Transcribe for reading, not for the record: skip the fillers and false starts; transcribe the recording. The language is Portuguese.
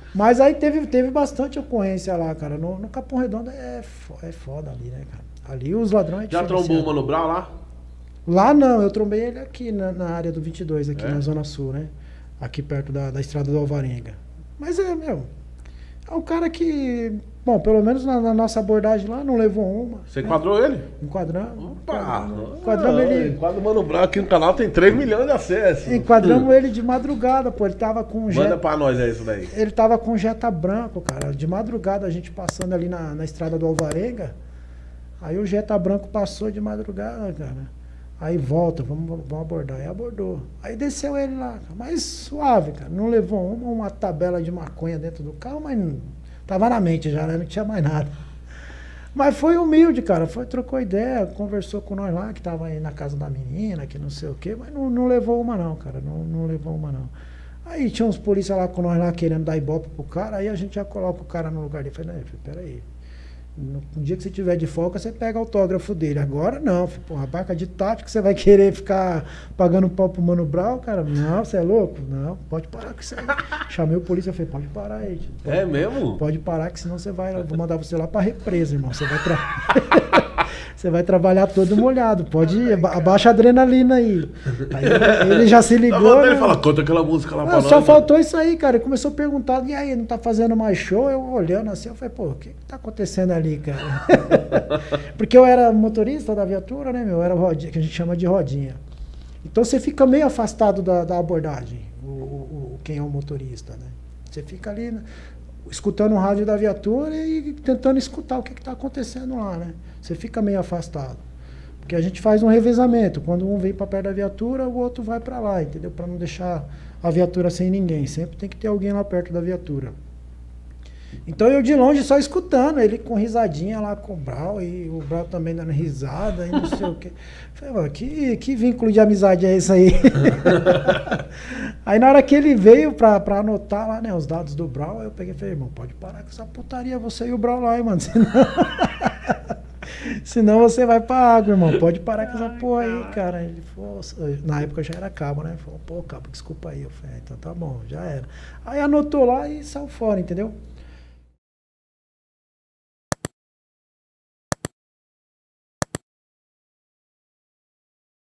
Mas aí teve bastante ocorrência lá, cara. No Capão Redondo é foda ali, né, cara? Ali os ladrões Já trombou o diferenciados. Mano Brown lá? Lá não, eu trombei ele aqui na área do 22, aqui É? na Zona Sul, né? Aqui perto da estrada do Alvarenga. Mas é um cara que, bom, pelo menos na nossa abordagem lá, não levou uma. Você enquadrou ele? Enquadramos. Opa! Enquadramos ele. Enquadro o Mano Brown aqui no canal tem 3 milhões de acessos. Enquadramos ele de madrugada, pô. Ele tava com um Manda Jetta. pra nós aí isso daí. Ele tava com um Jetta branco, cara. De madrugada, a gente passando ali na estrada do Alvarenga. Aí o Jetta branco passou de madrugada, cara. Aí volta, vamos abordar. Aí abordou. Aí desceu ele lá, cara. Mas suave, cara. Não levou uma tabela de maconha dentro do carro, mas tava na mente já, né? Não tinha mais nada. Mas foi humilde, cara. Trocou ideia, conversou com nós lá, que tava aí na casa da menina, que não sei o quê, mas não levou uma não, cara. Não levou uma não. Aí tinha uns polícia lá com nós lá querendo dar ibope pro cara, aí a gente já coloca o cara no lugar dele. Falei, não, filho, peraí. No dia que você tiver de folga, você pega o autógrafo dele. Agora não, filho, porra, barca de tático, você vai querer ficar pagando pau pro Mano Brown, cara? Não, você é louco? Não, pode parar com isso aí. Chamei o polícia, falei, pode parar aí. Tio. É mesmo? Pode parar, que senão você vai, eu vou mandar você lá pra represa, irmão. Você vai, você vai trabalhar todo molhado. Pode ir, abaixa a adrenalina aí. Aí ele já se ligou. Ele né? fala, conta aquela música lá pra nós. Só faltou isso aí, cara. Ele começou a perguntar, e aí, não tá fazendo mais show? Eu olhando assim, eu falei, pô, o que tá acontecendo ali, cara? Porque eu era motorista da viatura, né, meu? Eu era rodinha, que a gente chama de rodinha. Então você fica meio afastado da abordagem, quem é o motorista, né? Você fica ali, né, escutando o rádio da viatura e tentando escutar o que está acontecendo lá, né? Você fica meio afastado. Porque a gente faz um revezamento. Quando um vem para perto da viatura, o outro vai para lá, entendeu? Para não deixar a viatura sem ninguém. Sempre tem que ter alguém lá perto da viatura. Então eu de longe só escutando, ele com risadinha lá com o Brau, e o Brau também dando risada e não sei o quê. Falei, que vínculo de amizade é esse aí? Aí na hora que ele veio pra anotar lá, né, os dados do Brau, eu peguei e falei, irmão, pode parar com essa putaria, você e o Brau lá, hein, mano, senão você vai pra água, irmão, pode parar com essa porra aí, cara. Ele falou, na época já era cabo, né, ele falou, pô, cabo, desculpa aí. Eu falei, então tá bom, já era. Aí anotou lá e saiu fora, entendeu?